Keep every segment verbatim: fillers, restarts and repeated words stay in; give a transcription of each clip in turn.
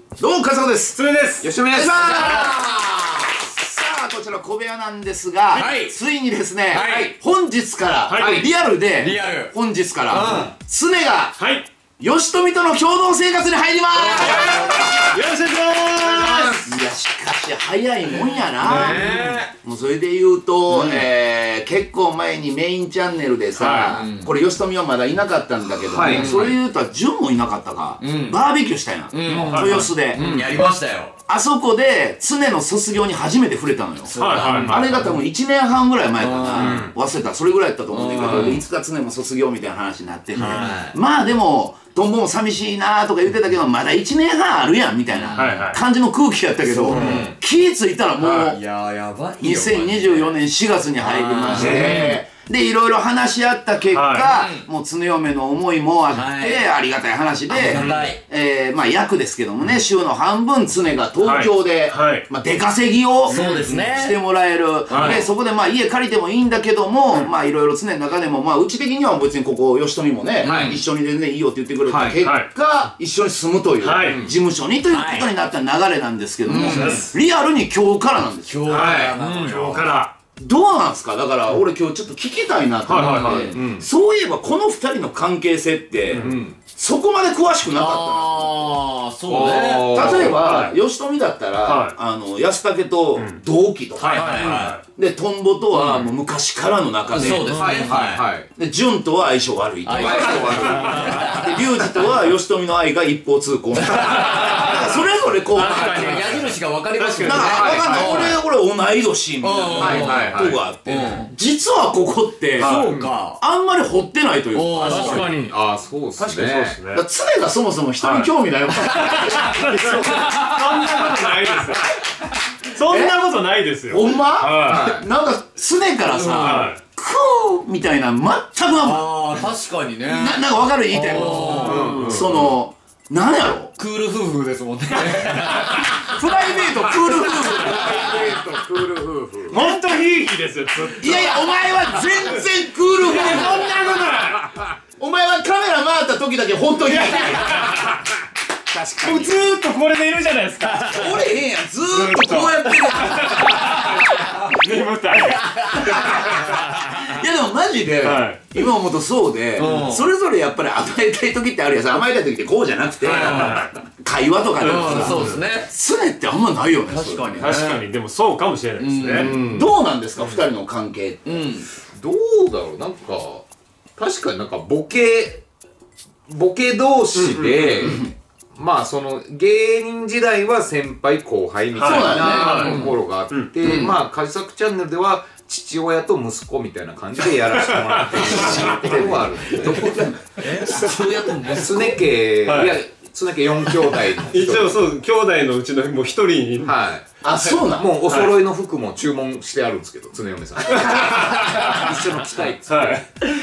どうも、笠尾です。 つるです。 よろしくお願いします。さあ、こちら小部屋なんですが、ついにですね、本日から、リアルで、本日から、常が、吉富との共同生活に入ります。 よろしくお願いします。 いや、しかし早いもんやな。もうそれで言うと、えー、結構前にメインチャンネルでさ、これ吉富はまだいなかったんだけど、それ言うと潤もいなかったか、バーベキューしたやん、豊洲で。 やりましたよ。 あそこで常の卒業に初めて触れたのよ。あれが多分いちねんはんぐらい前かな、忘れた、それぐらいやったと思うんだけど、いつか常も卒業みたいな話になってて、まあでもトンボも寂しいなとか言ってたけど、まだいちねんはんあるやんみたいな感じの空気やったけど、気ぃ付いたらもうにせんにじゅうよねんしがつに入りまして、でいろいろ話し合った結果、もう常嫁の思いもあってありがたい話で、えまあ役ですけどもね、週の半分常が東京でまあ出稼ぎをしてもらえる。でそこでまあ家借りてもいいんだけども、まあいろいろ常の中でもまあうち的には別にここ吉富もね一緒に全然いいよって言ってくれた結果、一緒に住むという事務所にということになった流れなんですけども、リアルに今日からなんですよ。 今日から。 どうなんすか？だから俺今日ちょっと聞きたいなと思って、そういえばこのふたりの関係性ってそこまで詳しくなかったな。 ああ、そうね。 例えば吉富だったらあの安武と同期とかで、トンボとはもう昔からの仲で、 そうですね。 で潤とは相性悪いとか、で龍二とは吉富の愛が一方通行みたいな、それぞれこう矢印が分かりますよね。 なんか分かんない、俺俺同い年みたいなとこがあって、実はここってそうか、 あんまり掘ってないというか。 確かに。ああ、そうっすね。確かにそうですね。 常がそもそも人に興味ないもん。 そんなことないですよ。そんなことないですよ。 ほんま？なんか常からさ、クーみたいな全くなああ、確かにね。 なんか分かる言いたいこと。そのなんやろ、 クール夫婦ですもんね。 プライベートクール夫婦。 クール夫婦。本当ヒーヒーですよ。 いやいや、お前は全然クール夫婦。 そんなことない。 お前はカメラ回った時だけ本当に。確かに。 ずーっとこれでいるじゃないですか。 俺ええやん、ずーっとこうやってるやん。 眠たい。 いやでもマジで今思うとそうで、それぞれやっぱり甘えたい時ってあるやん。甘えたい時ってこうじゃなくて、会話とかでもさ、 そうですね。 常ってあんまないよね。 確かに確かに。でもそうかもしれないですね。 どうなんですかふたりの関係って。 どうだろう、なんか確かになんかボケボケ同士で、まあその芸人時代は先輩後輩みたいなところがあって、まあカジサクチャンネルでは父親と息子みたいな感じでやらせてもらってるところはあるんで。どこで？え？父親と息子？常家、いや常家よん兄弟の一応そう兄弟のうちのもう一人に。 はい。 あ、そうなの？ もうお揃いの服も注文してあるんですけど、常嫁さん。一緒の着たいっつって。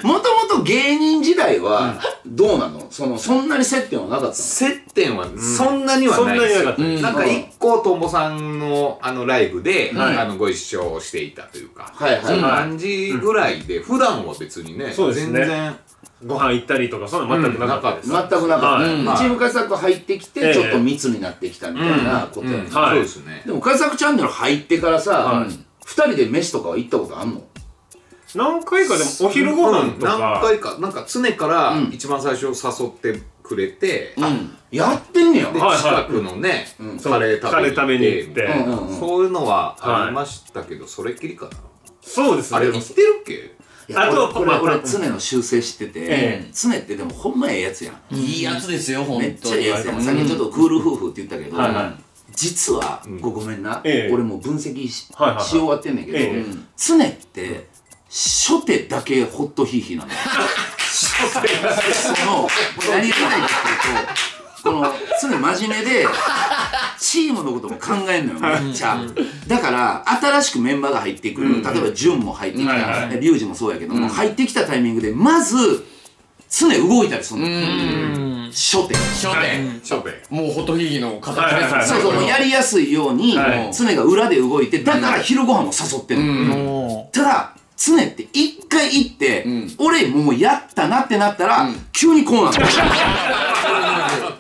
もともと芸人時代はどうなの？そのそんなに接点はなかったの？ 接点はそんなにはないですよ。なんか一個とんぼさんのあのライブであのご一緒していたというか、そんな感じぐらいで、普段は別にね全然。 ご飯行ったりとかそんな全くなかったです。 全くなかった。チームカジサク入ってきてちょっと密になってきたみたいなことやね。 そうですね。 でもカジサクチャンネル入ってからさ、ふたりで飯とかは行ったことあんの？ 何回かでもお昼ご飯とか何回か、なんか常から一番最初誘ってくれて、 やってんねや。 で近くのねカレー食べに行って、そういうのはありましたけど、それっきりかな。 そうですね。 あれ言ってるっけ？ あとこれ俺常の修正知ってて、常ってでもほんまええやつやん。 いいやつですよ、ほんとに。 めっちゃええやつやん。さっきちょっとクール夫婦って言ったけど、実はごめんな、俺もう分析し終わってんねんけど、常って初手だけホットヒーヒーなの。その何がないかっていうと、この常真面目でチームのことも考えんのよ、めっちゃ。だから新しくメンバーが入ってくる、例えば潤も入ってきた、龍二もそうやけども、入ってきたタイミングでまず常動いたりするの。初手初手初手もうホットヒギの形ですね。そうそう、やりやすいように常が裏で動いて、だから昼ご飯も誘ってるの。ただ常って一回行って俺もうやったなってなったら急にこうなの。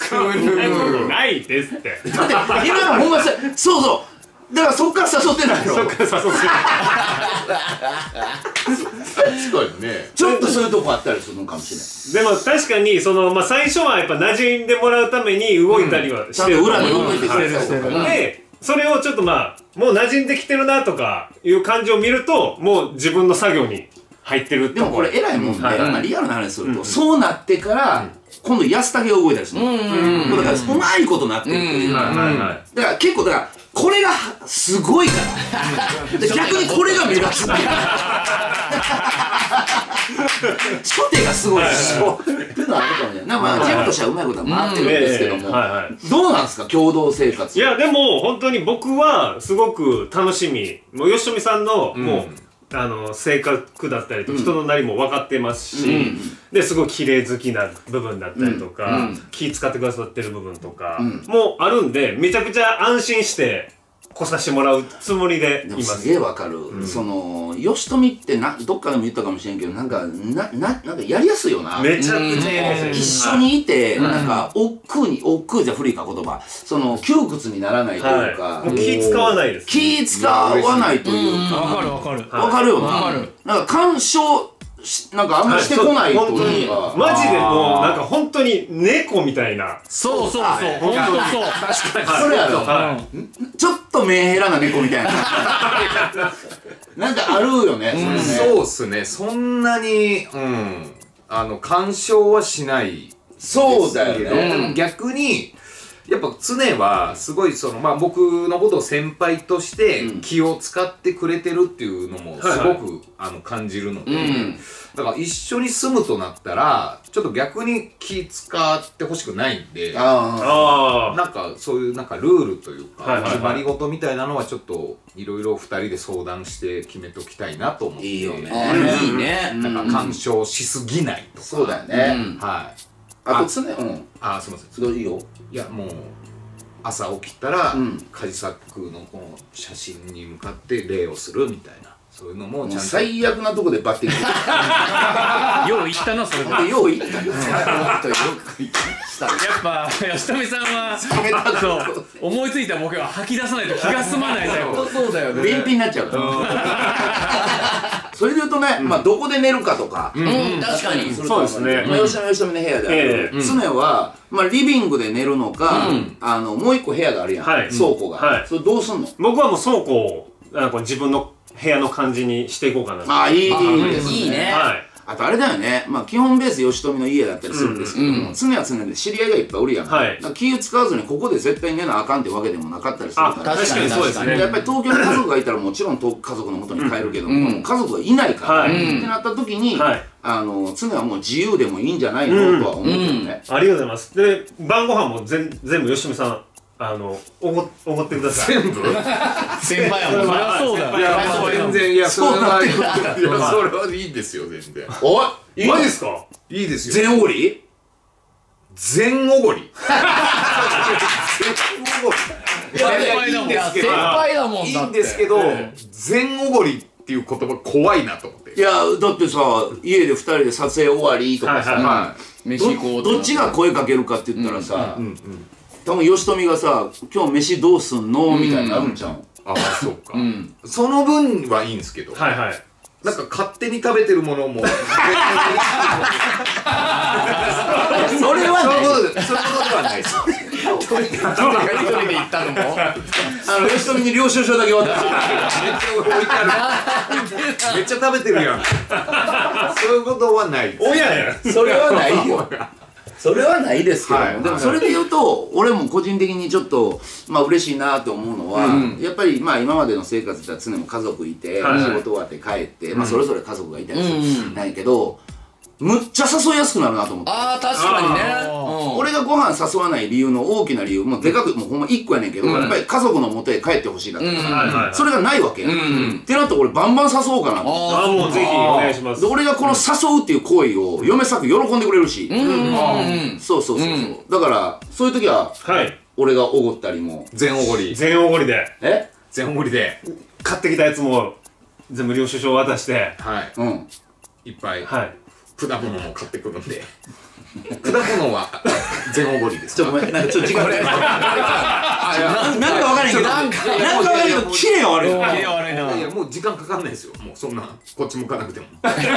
そんなことないですって。 だって今のほんまさ、そうそうだからそっから誘ってないの。 そっから誘ってる。 確かにね。 ちょっとそういうとこあったりするのかもしれない。 でも確かにその、まあ、最初はやっぱ馴染んでもらうために動いたりはしてる、 うん、ちゃんと裏で動いてくれるしてる、 でそれをちょっとまあもう馴染んできてるなとかいう感じを見るともう自分の作業に入ってるって。 でもこれ偉いもんで、 はいはい、 まあ、リアルな話すると、うん、そうなってから、うん、今度安武が動いたりするの、うんうんうん、だからうまいことなってるっていう、だから結構だからこれがすごいから逆にこれが目立つっていう初手がすごいっていうのはあるかもしれない。なんかまあチームとしてはうまいことは回ってるんですけども、どうなんですか共同生活。 いやでも本当に僕はすごく楽しみ。もう吉富さんのもう、うん、あの性格だったりと人のなりも分かってますし、うん、ですごい綺麗好きな部分だったりとか、うん、気使ってくださってる部分とかもあるんで、めちゃくちゃ安心して来させてもらうつもりでいます。 すげえわかる、うん、その吉富ってなどっかでも言ったかもしれんけど、なんかなななんかやりやすいよな。 めちゃくちゃやりやすい。 一緒にいて、うん、なんか億劫に億劫じゃ古いか言葉、その窮屈にならないというか、 はい、もう気使わないです、ね、 気使わないというか、 わかるわかるわかるよな。わかる。なんか干渉なんかあんましてこないというか、 マジでもうなんか本当に猫みたいな。 そうそうそう、本当そう。 確かにそれやろ、はい、ちょっとメンヘラな猫みたいななんかあるよね、 うん、そうっすね。そんなにうんあの干渉はしないですけど、 そうだよね。 でも逆にやっぱ常はすごいその、まあ、僕のことを先輩として気を使ってくれてるっていうのもすごく、はいはい、あの感じるので、うん、だから一緒に住むとなったらちょっと逆に気使ってほしくないんで、あなんかそういうなんかルールというか決まり事みたいなのはちょっといろいろふたりで相談して決めておきたいなと思って。 いいよね。 いいね。 なんか干渉しすぎないとか。 そうだよね、うん、 はい。 あと常うんあすみません。 すごいいいよ。 いやもう朝起きたら、うん、カジサックのこの写真に向かって礼をするみたいな、そういうのもちゃんと。 最悪なとこでバッティングよう言ったなそれで。 よう言ったな。よくしたやっぱ吉富さんはそう思いついたボケは吐き出さないと気が済まないタイプ。 そうだよね。便秘になっちゃうから。それで言うとね、まあどこで寝るかとか、 確かにそうですね。 吉富吉富の部屋である常はまあリビングで寝るのか、あのもう一個部屋があるやん、倉庫が。それどうすんの？ 僕はもう倉庫をなんか自分の部屋の感じにしていこうかな。 ああ、いいですね。 いいね。 はい。 あとあれだよね、まあ基本ベース吉富の家だったりするんですけども、常は常で知り合いがいっぱいおるやん。はい。気を使わずにここで絶対寝なあかんってわけでもなかったりするから。 確かにそうですね。 やっぱり東京に家族がいたらもちろん家族の元に帰るけども、家族がいないからってなった時に、あの常はもう自由でもいいんじゃないのとは思うけどね。 ありがとうございます。で晩ご飯も全全部吉富さんあのおごおごってください。 全部先輩やもん。そりゃそうだよ。 いや全然いやそれはいやそれはいいですよ全然。 おいマジですか？ いいですよ。 全おごり？ 全おごり。 いやいいんですけど。先輩だもん。 いいんですけど全おごりっていう言葉怖いなと思って。 いやだってさ家でふたりで撮影終わりとかさ、 飯行こう。 どっちが声かけるかって言ったらさ。多分吉富がさ「今日飯どうすんの?」みたいになるんちゃう？ ああそうか。その分はいいんですけど、 はいはい、 なんか勝手に食べてるものもそれはない。 そういうことではないです。 一人で行ったのもあの吉富に領収書だけ渡してめっちゃ食べてるやん。そういうことはない。 おややそれはないよ。それはないですけども、でもそれで言うと俺も個人的にちょっとまあ嬉しいなと思うのは、やっぱりまあ今までの生活だったら常も家族いて仕事終わって帰ってまあそれぞれ家族がいたりするなんやけど、むっちゃ誘いやすくなるなと思って。 ああ確かにね。 俺がご飯誘わない理由の大きな理由もうでかくもうほんまいっこやねんけど、やっぱり家族の元へ帰ってほしいだったからそれがないわけやんってなって俺バンバン誘おうかなと。 ああもうぜひお願いします。 で俺がこの誘うっていう行為を嫁さん喜んでくれるし、そうそうそうそうだからそういう時は俺がおごったりも全おごり全おごりでえ全おごりで買ってきたやつも全部領収書渡してはいうんいっぱいはい果物も買ってくるんで果物は全おごりです。 ちょっとごめん、なんかちょっと時間ない。なんかわからんけど、なんかわからんけど、キレ悪い。 キレ悪いな。 いやもう時間かかんないですよ。もうそんなこっち向かなくても。ないない。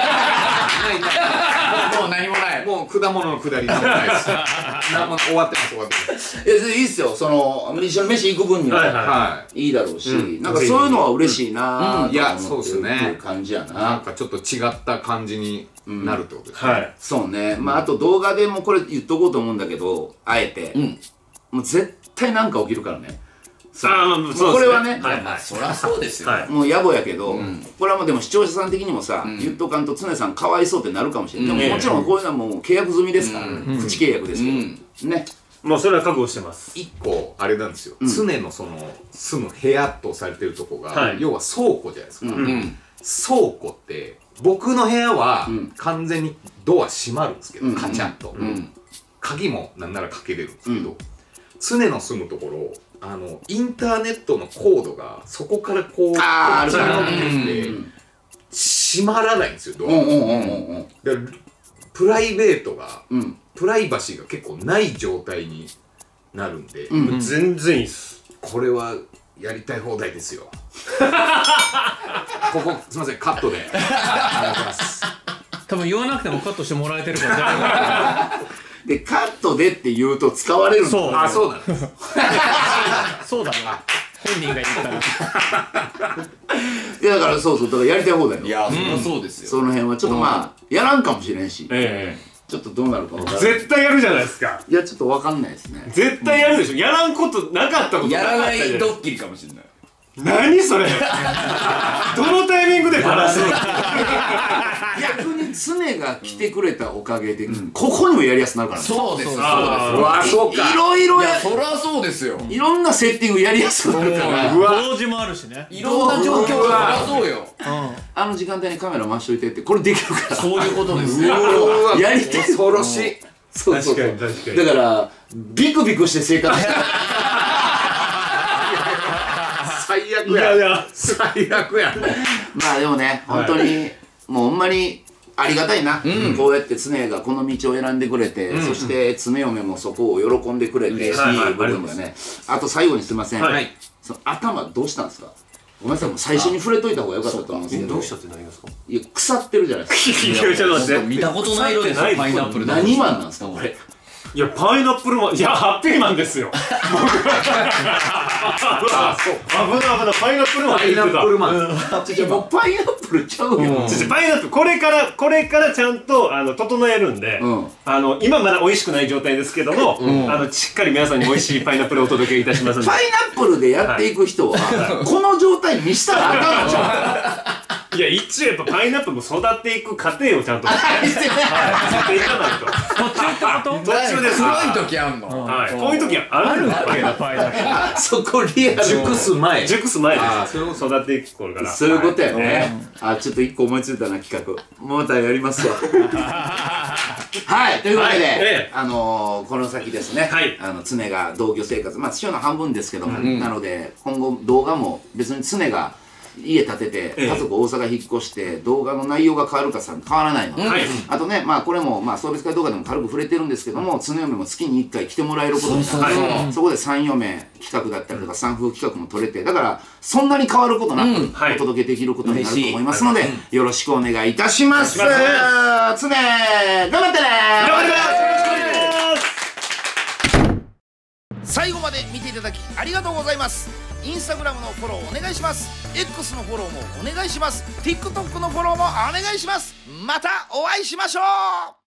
もう何もない。 もう果物のくだりなんもないです。なんも終わってます終わってます。 いやいいっすよ。その一緒に飯行く分にはいいだろうし、なんかそういうのは嬉しいな。 いやそうですね。 感じやな。 なんかちょっと違った感じになるってことですね。 はい。 そうね。まああと動画でもこれ言っとこうと思うんだけど、あえてもう絶対なんか起きるからね。 ああ、そうこれはね、 そりゃそうですよ。 もう野暮やけど、これはもうでも視聴者さん的にもさ、言っとかんと常さんかわいそうってなるかもしれない。でももちろんこういうのはもう契約済みですから、口契約ですけどね。 もうそれは覚悟してます。 一個あれなんですよ。常のその住む部屋とされてるとこが要は倉庫じゃないですか。倉庫って僕の部屋は完全にドア閉まるんですけど、カチャッと鍵もなんならかけれるんですけど、常の住むところあのインターネットのコードがそこからこうこっちに伸びてきて閉まらないんですよドアが。プライベートがプライバシーが結構ない状態になるんで、 全然いいっす。 これはやりたい放題ですよ。ここすみませんカットで。 多分言わなくてもカットしてもらえてるから大丈夫。 でカットでって言うと使われるんだ。 そう。 あ、そうなんです。 そうだな。本人が言ったら。 いやだからそうそうだからやりたい放題よ。 いやそりゃそうですよ。 その辺はちょっとまあやらんかもしれんし、 ええ。 ちょっとどうなるか分からない。 絶対やるじゃないですか。 いやちょっと分かんないですね。 絶対やるでしょ。やらんことなかったことやらないとドッキリかもしれない。 何それ。どのタイミングでバラすの。 逆に常が来てくれたおかげでここにもやりやすくなるからね。 そうですそうです。 うわそうか。 いろいろやそりゃそうですよ。 いろんなセッティングやりやすくなるから。 同時もあるしね。 いろんな状況がそりゃそうよ。 あの時間帯にカメラ回しといてってこれできるから。 そういうことですよ。 やりたい。 恐ろしい。 そうそうそう。 確かに確かに。 だからビクビクして生活してる。 最悪や。いやいや最悪や。 まあでもね本当にもうほんまにありがたいな。こうやって常がこの道を選んでくれて、そして常嫁もそこを喜んでくれてっていう部分がね。あと最後にすいません。その頭どうしたんですか。ごめんなさいもう最初に触れといた方が良かったと思うんですけど。 どうしたって何ですか。 いや腐ってるじゃないですか。 いやちょっと待って。 見たことない色ですよパイナップル。 何マンなんですかこれ。 いやパイナップルマンいやハッピーマンですよ。 あそう。 危ない危ないパイナップルマン。 パイナップルマン。 もうパイナップルちゃうよ。 パイナップルこれからこれからちゃんとあの整えるんで、あの今まだ美味しくない状態ですけども、あのしっかり皆さんに美味しいパイナップルをお届けいたしますので。 パイナップルでやっていく人はこの状態見したらあかんのじゃん。 いや一応やっぱパイナップルも育っていく過程をちゃんとはいしていかないと。 途中ってこと？ 途中です。 黒い時あんの。 はい。こういう時はあるわけだパイナップル。 そこリアル。 熟す前。 熟す前です。それを育っていく頃から。 そういうことやね。あちょっと一個思いついたな企画。もうまたやりますわ。はいというわけであのこの先ですね。あの常が同居生活まあ週の半分ですけどもなので今後動画も別に常が家建てて家族大阪引っ越して動画の内容が変わるかさ変わらないので、あとねまあこれもまあ送別会動画でも軽く触れてるんですけども常嫁も月にいっかい来てもらえることになってそこで三嫁企画だったりとか三夫企画も取れてだからそんなに変わることなくお届けできることになると思いますのでよろしくお願いいたします。常頑張ってね。頑張ります。最後まで見ていただきありがとうございます。インスタグラムのフォローお願いします。 X のフォローもお願いします。 TikTok のフォローもお願いします。またお会いしましょう。